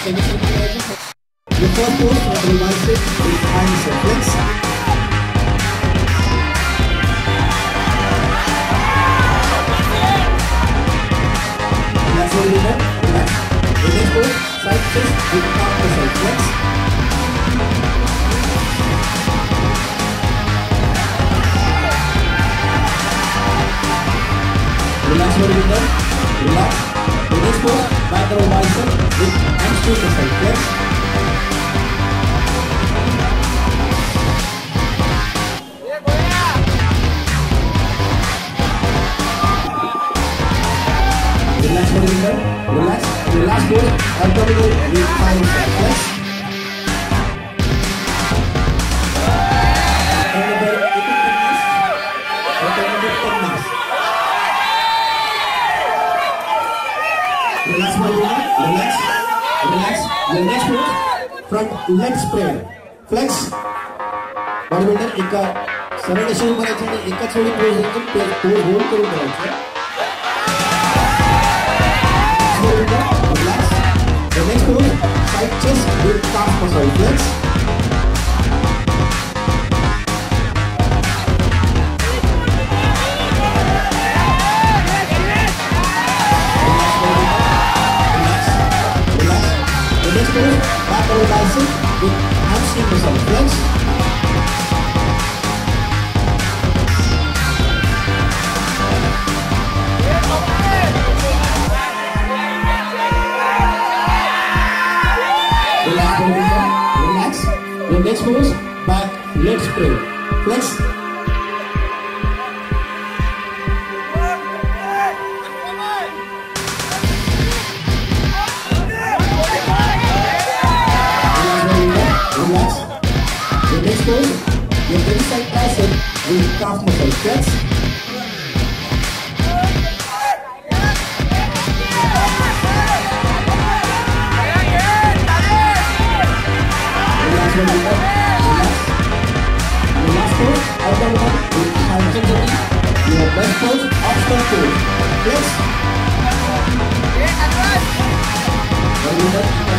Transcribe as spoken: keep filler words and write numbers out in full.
The first pose of the bicep is handstand flex. Relax a little bit. Relax. The next pose, side chest with calf muscle flex. Relax a little bit. Relax. The next pose, back row bicep with hamstring muscle flex. Relax a little bit. Relax. The last pose, abdominal with thigh muscle flex. Relax my leg, relax, relax. The next pose, front leg spread, flex. Bodybuilder एका सरळ अशी उभं राहायचं आणि एकाच वेळी pose एकदम pose hold करून करायचं. Relax. The next pose, side chest with calf muscle flex. Back row bicep with hamstring muscle flex. Relax, relax. The next pose, back leg spread, flex. Relax. The next pose, your inside tricep with calf muscle flex. Relax, relax. The last pose, abdominal with hypertrophy. Your best pose, upstart pose, flex.